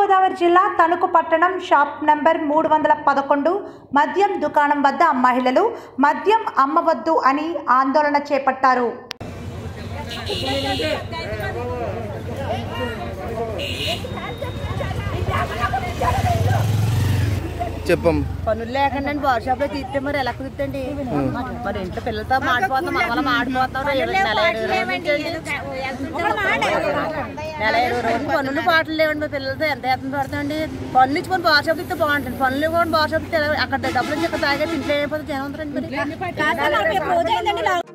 గోదావరి జిల్లా తణుకు పట్టణం shop number 311 మద్యం దుకాణం వద్ద మహిళలు మద్యం అమ్మవద్దు అని ఆందోళన చేపట్టారు. పనులు లేకుండా బార్ షాప్ లో తీస్తే మరి ఎలా కుదురుతండి? మరి ఇంట్లో పిల్లలతో మాడిపోతాం, అమ్మలో మాడిపోతాం. నెల 20 రోజులు పనులు పాటలు లేవండి. మా పిల్లలతో ఎంత ఎత్తం పడతామండి. పనులు ఇచ్చుకొని బార్ షాప్ ఇస్తే బాగుంటుంది. పనులు కూడా బార్ షాప్ ఇస్తే అక్కడ డబ్బులు నుంచి తాగే ఇంట్లో అయిపోతే జనం.